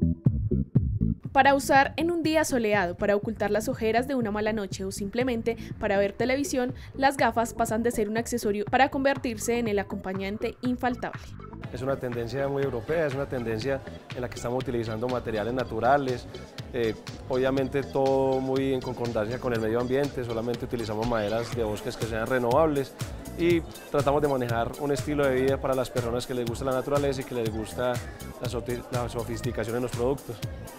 Para usar en un día soleado, para ocultar las ojeras de una mala noche o simplemente para ver televisión, las gafas pasan de ser un accesorio para convertirse en el acompañante infaltable. Es una tendencia muy europea, es una tendencia en la que estamos utilizando materiales naturales, obviamente todo muy en concordancia con el medio ambiente, solamente utilizamos maderas de bosques que sean renovables y tratamos de manejar un estilo de vida para las personas que les gusta la naturaleza y que les gusta la sofisticación en los productos.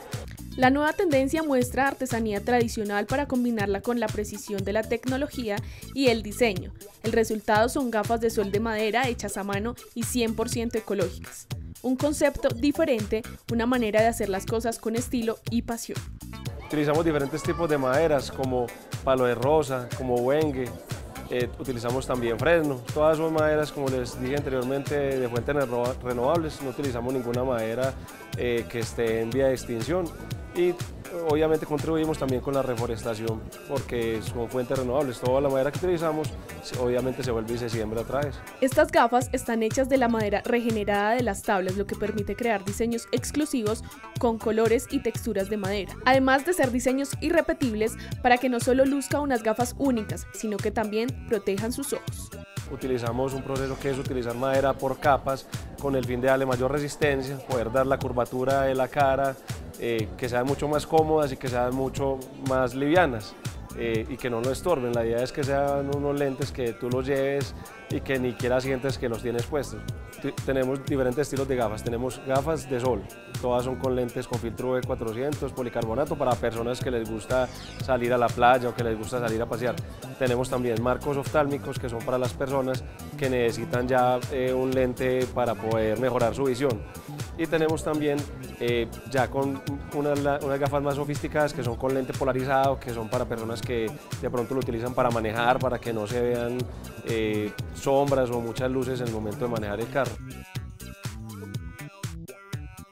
La nueva tendencia muestra artesanía tradicional para combinarla con la precisión de la tecnología y el diseño. El resultado son gafas de sol de madera hechas a mano y 100% ecológicas. Un concepto diferente, una manera de hacer las cosas con estilo y pasión. Utilizamos diferentes tipos de maderas como palo de rosa, como buengue, utilizamos también fresno. Todas son maderas, como les dije anteriormente, de fuentes renovables. No utilizamos ninguna madera que esté en vía de extinción. Y obviamente contribuimos también con la reforestación porque son fuentes renovables. Toda la madera que utilizamos obviamente se vuelve y se siembra otra vez. Estas gafas están hechas de la madera regenerada de las tablas, lo que permite crear diseños exclusivos con colores y texturas de madera. Además de ser diseños irrepetibles para que no solo luzca unas gafas únicas, sino que también protejan sus ojos. Utilizamos un proceso que es utilizar madera por capas con el fin de darle mayor resistencia, poder dar la curvatura de la cara, que sean mucho más cómodas y que sean mucho más livianas y que no lo estorben. La idea es que sean unos lentes que tú los lleves y que ni siquiera sientes que los tienes puestos. Tenemos diferentes estilos de gafas, tenemos gafas de sol, todas son con lentes con filtro V400, policarbonato para personas que les gusta salir a la playa o que les gusta salir a pasear. Tenemos también marcos oftálmicos que son para las personas que necesitan ya un lente para poder mejorar su visión. Y tenemos también ya con unas gafas más sofisticadas que son con lente polarizado, que son para personas que de pronto lo utilizan para manejar, para que no se vean sombras o muchas luces en el momento de manejar el carro.